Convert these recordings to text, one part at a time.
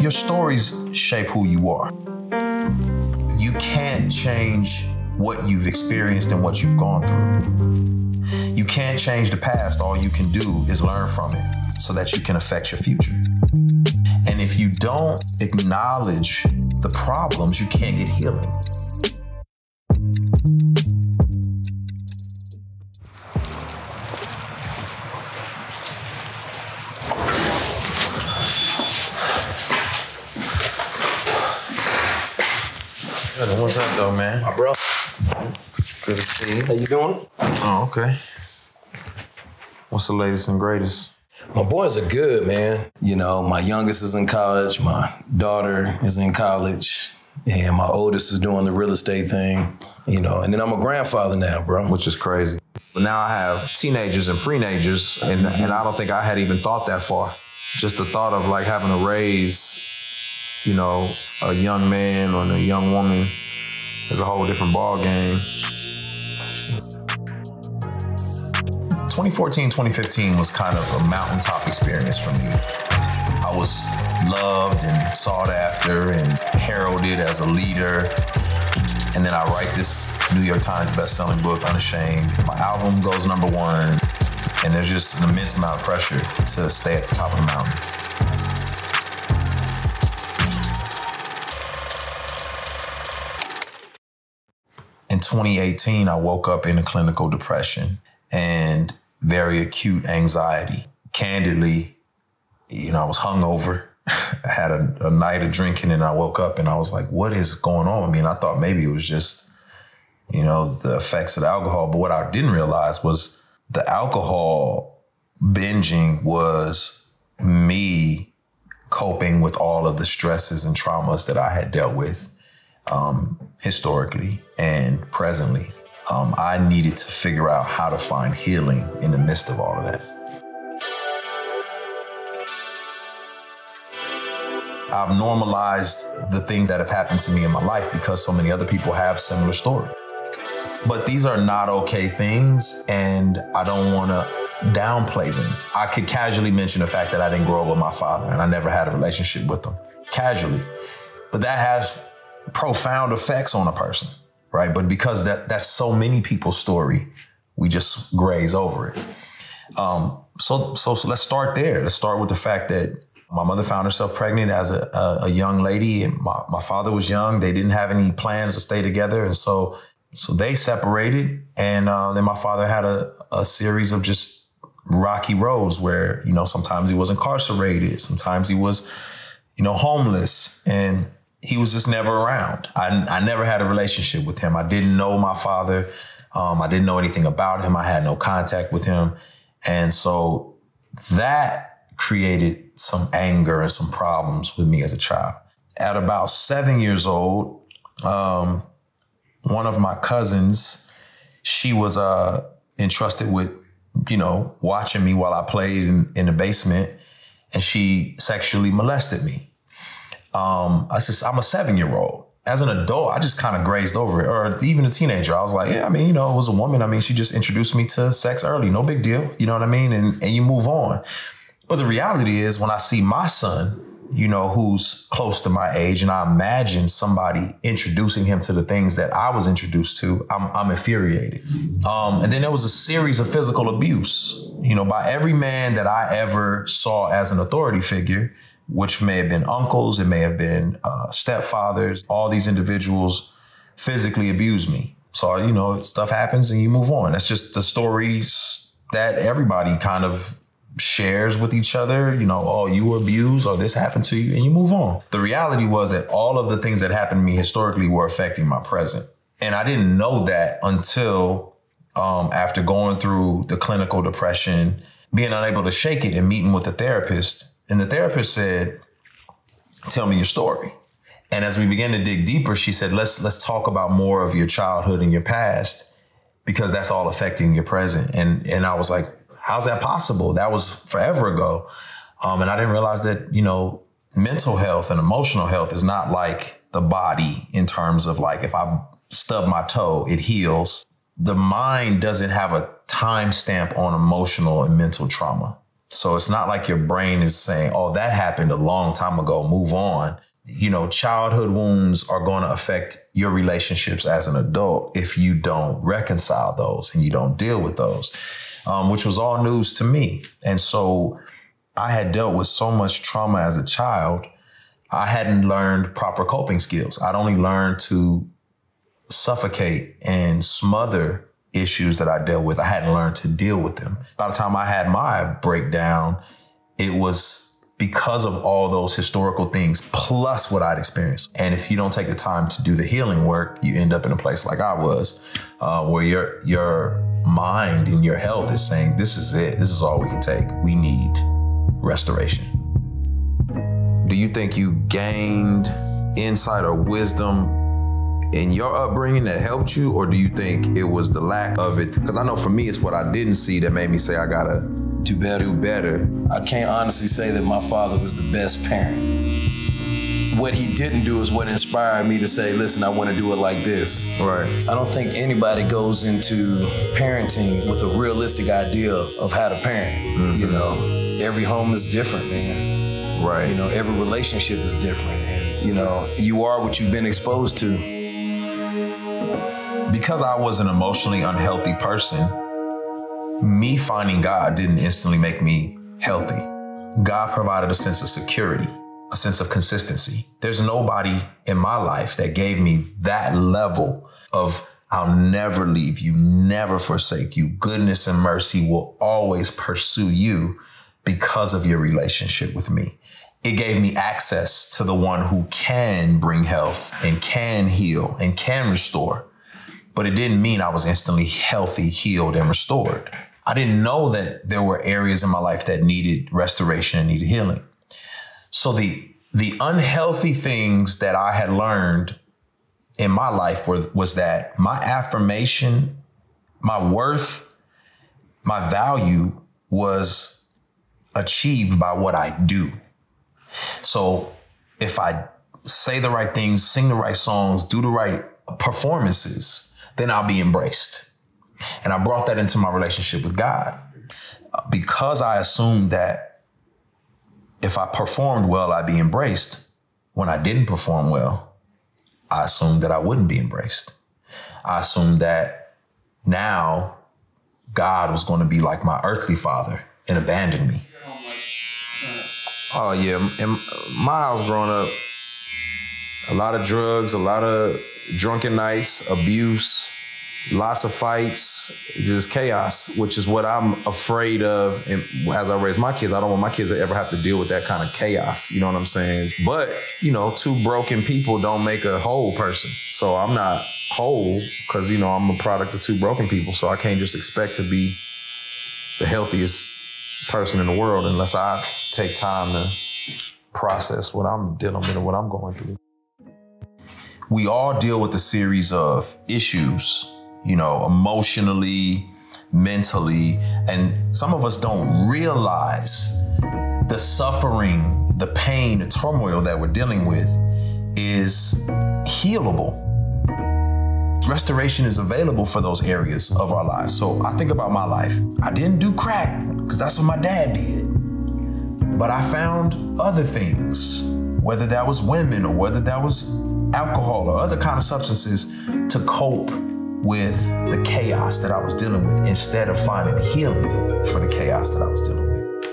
Your stories shape who you are. You can't change what you've experienced and what you've gone through. You can't change the past. All you can do is learn from it so that you can affect your future. And if you don't acknowledge the problems, you can't get healing. What's up, though, man? My bro. Good to see you. How you doing? Oh, okay. What's the latest and greatest? My boys are good, man. You know, my youngest is in college, my daughter is in college, and my oldest is doing the real estate thing, you know, and then I'm a grandfather now, bro. Which is crazy. But now I have teenagers and pre-nagers, and I don't think I had even thought that far. Just the thought of like having to raise, you know, a young man or a young woman is a whole different ball game. 2014, 2015 was kind of a mountaintop experience for me. I was loved and sought after and heralded as a leader. And then I write this New York Times bestselling book, Unashamed. My album goes #1. And there's just an immense amount of pressure to stay at the top of the mountain. In 2018, I woke up in a clinical depression and very acute anxiety. Candidly, you know, I was hungover. I had a night of drinking and I woke up and I was like, what is going on with me? And I thought maybe it was just, you know, the effects of the alcohol. But what I didn't realize was the alcohol binging was me coping with all of the stresses and traumas that I had dealt with historically and presently. I needed to figure out how to find healing in the midst of all of that. I've normalized the things that have happened to me in my life because so many other people have similar stories. But these are not okay things, and I don't want to downplay them. I could casually mention the fact that I didn't grow up with my father and I never had a relationship with him, casually. But that has profound effects on a person, right? But because that's so many people's story, we just graze over it. So let's start there. Let's start with the fact that my mother found herself pregnant as a young lady, and my father was young. They didn't have any plans to stay together, and so they separated. And then my father had a series of just rocky roads where, you know, sometimes he was incarcerated, sometimes he was, you know, homeless, and he was just never around. I never had a relationship with him. I didn't know my father. I didn't know anything about him. I had no contact with him. And so that created some anger and some problems with me as a child. At about 7 years old, one of my cousins, she was entrusted with, you know, watching me while I played in the basement, and she sexually molested me. I'm a 7-year-old. As an adult, I just kind of grazed over it. Or even a teenager, I was like, yeah, I mean, you know, it was a woman. I mean, she just introduced me to sex early. No big deal. You know what I mean? And you move on. But the reality is, when I see my son, you know, who's close to my age, and I imagine somebody introducing him to the things that I was introduced to, I'm infuriated. And then there was a series of physical abuse, you know, by every man that I ever saw as an authority figure, which may have been uncles, it may have been stepfathers. All these individuals physically abused me. So, you know, stuff happens and you move on. That's just the stories that everybody kind of shares with each other. You know, oh, you were abused, or this happened to you, and you move on. The reality was that all of the things that happened to me historically were affecting my present. And I didn't know that until after going through the clinical depression, being unable to shake it, and meeting with a therapist. And the therapist said, tell me your story. And as we began to dig deeper, she said, let's talk about more of your childhood and your past, because that's all affecting your present. And I was like, how's that possible? That was forever ago. And I didn't realize that, you know, mental health and emotional health is not like the body, in terms of like, if I stub my toe, it heals. The mind doesn't have a timestamp on emotional and mental trauma. So it's not like your brain is saying, oh, that happened a long time ago, move on. You know, childhood wounds are going to affect your relationships as an adult if you don't reconcile those and you don't deal with those, which was all news to me. And so I had dealt with so much trauma as a child. I hadn't learned proper coping skills. I'd only learned to suffocate and smother issues that I dealt with. I hadn't learned to deal with them. By the time I had my breakdown, it was because of all those historical things, plus what I'd experienced. And if you don't take the time to do the healing work, you end up in a place like I was, where your mind and your health is saying, this is it. This is all we can take. We need restoration. Do you think you gained insight or wisdom in your upbringing that helped you, or do you think it was the lack of it? Because I know for me, it's what I didn't see that made me say I gotta do better. I can't honestly say that my father was the best parent. What he didn't do is what inspired me to say, listen, I want to do it like this. Right. I don't think anybody goes into parenting with a realistic idea of how to parent. Mm-hmm. You know, every home is different, man. Right. You know, every relationship is different. And, you know, you are what you've been exposed to. Because I was an emotionally unhealthy person, me finding God didn't instantly make me healthy. God provided a sense of security, a sense of consistency. There's nobody in my life that gave me that level of I'll never leave you, never forsake you. Goodness and mercy will always pursue you because of your relationship with me. It gave me access to the one who can bring health and can heal and can restore. But it didn't mean I was instantly healthy, healed, and restored. I didn't know that there were areas in my life that needed restoration and needed healing. So the unhealthy things that I had learned in my life was that my affirmation, my worth, my value was achieved by what I do. So if I say the right things, sing the right songs, do the right performances, then I'll be embraced. And I brought that into my relationship with God because I assumed that if I performed well, I'd be embraced. When I didn't perform well, I assumed that I wouldn't be embraced. I assumed that now God was going to be like my earthly father and abandon me. Oh yeah, in my house growing up, a lot of drugs, a lot of drunken nights, abuse, lots of fights, just chaos, which is what I'm afraid of. And as I raise my kids, I don't want my kids to ever have to deal with that kind of chaos. You know what I'm saying? But, you know, two broken people don't make a whole person. So I'm not whole because, you know, I'm a product of two broken people. So I can't just expect to be the healthiest person in the world unless I take time to process what I'm dealing with and what I'm going through. We all deal with a series of issues, you know, emotionally, mentally, and some of us don't realize the suffering, the pain, the turmoil that we're dealing with is healable. Restoration is available for those areas of our lives. So I think about my life. I didn't do crack because that's what my dad did. But I found other things, whether that was women or whether that was alcohol or other kind of substances, to cope with the chaos that I was dealing with instead of finding healing for the chaos that I was dealing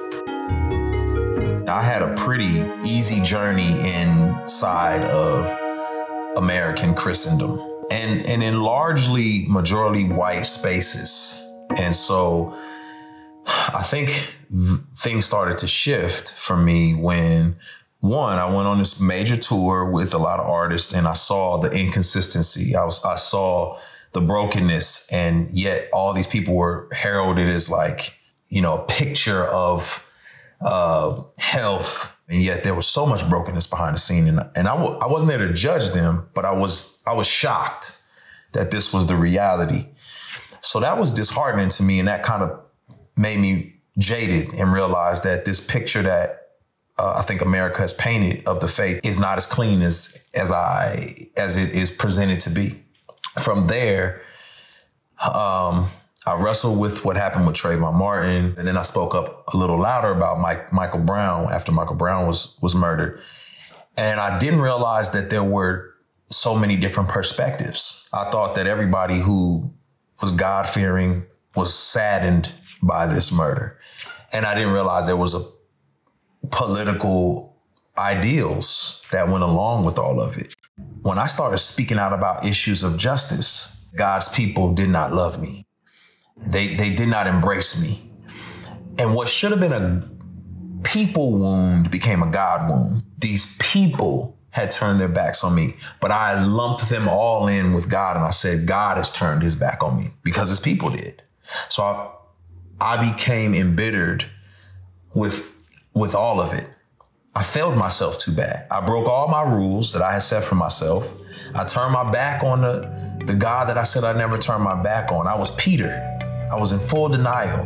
with. I had a pretty easy journey inside of American Christendom and in largely majority white spaces. And so I think things started to shift for me when, one, I went on this major tour with a lot of artists and I saw the inconsistency. I saw the brokenness, and yet all these people were heralded as like, you know, a picture of health. And yet there was so much brokenness behind the scene. And I wasn't there to judge them, but I was shocked that this was the reality. So that was disheartening to me. And that kind of made me jaded and realize that this picture that I think America has painted of the faith is not as clean as it is presented to be. From there, I wrestled with what happened with Trayvon Martin, and then I spoke up a little louder about Michael Brown after Michael Brown was murdered. And I didn't realize that there were so many different perspectives. I thought that everybody who was God-fearing was saddened by this murder. And I didn't realize there was a political ideals that went along with all of it. When I started speaking out about issues of justice, God's people did not love me. They did not embrace me. And what should have been a people wound became a God wound. These people had turned their backs on me, but I lumped them all in with God. And I said, God has turned his back on me because his people did. So I became embittered with all of it. I failed myself too bad. I broke all my rules that I had set for myself. I turned my back on the God that I said I'd never turn my back on. I was Peter. I was in full denial.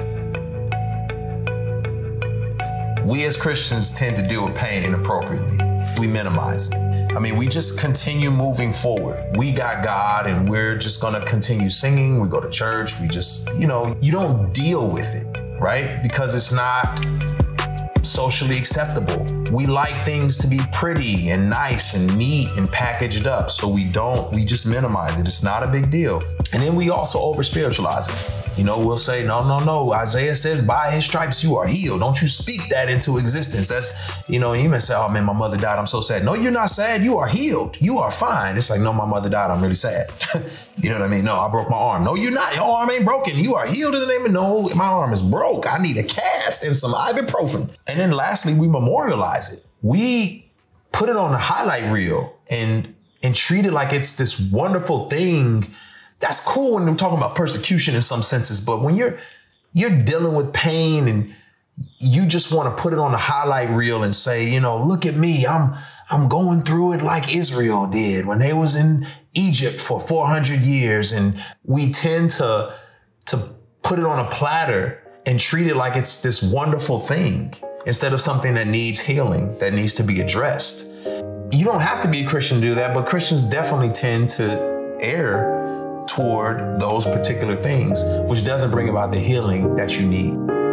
We as Christians tend to deal with pain inappropriately. We minimize it. I mean, we just continue moving forward. We got God and we're just gonna continue singing. We go to church. We just, you don't deal with it, right? Because it's not socially acceptable. We like things to be pretty and nice and neat and packaged up. So we just minimize it. It's not a big deal. And then we also over spiritualize it. We'll say, no. Isaiah says, by his stripes you are healed. Don't you speak that into existence. That's, you may say, oh man, my mother died. I'm so sad. No, you're not sad. You are healed. You are fine. It's like, no, my mother died. I'm really sad. You know what I mean? No, I broke my arm. No, you're not. Your arm ain't broken. You are healed in the name of, no, my arm is broke. I need a cast and some ibuprofen. And then lastly, we memorialize it. We put it on a highlight reel and treat it like it's this wonderful thing. That's cool when we're talking about persecution in some senses, but when you're dealing with pain and you just want to put it on the highlight reel and say, look at me, I'm going through it like Israel did when they was in Egypt for 400 years, and we tend to put it on a platter and treat it like it's this wonderful thing instead of something that needs healing, that needs to be addressed. You don't have to be a Christian to do that, but Christians definitely tend to err toward those particular things, which doesn't bring about the healing that you need.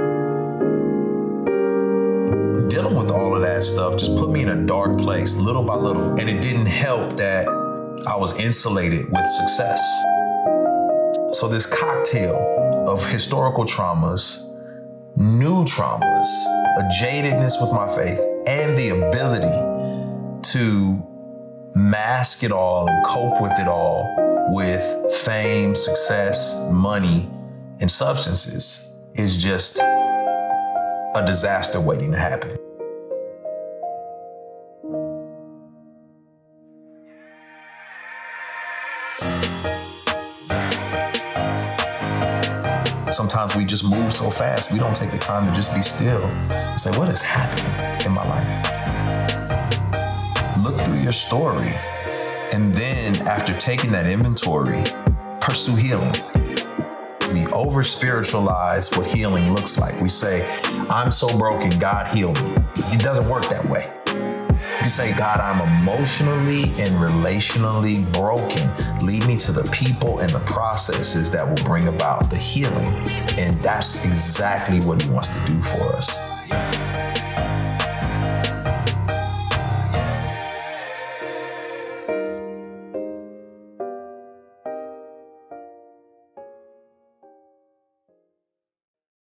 Dealing with all of that stuff just put me in a dark place little by little, and it didn't help that I was insulated with success. So this cocktail of historical traumas, new traumas, a jadedness with my faith, and the ability to mask it all and cope with it all with fame, success, money, and substances is just a disaster waiting to happen. Sometimes we just move so fast, we don't take the time to just be still and say, what is happening in my life? Look through your story. And then after taking that inventory, pursue healing. We over-spiritualize what healing looks like. We say, I'm so broken, God heal me. It doesn't work that way. You say, God, I'm emotionally and relationally broken. Lead me to the people and the processes that will bring about the healing. And that's exactly what he wants to do for us.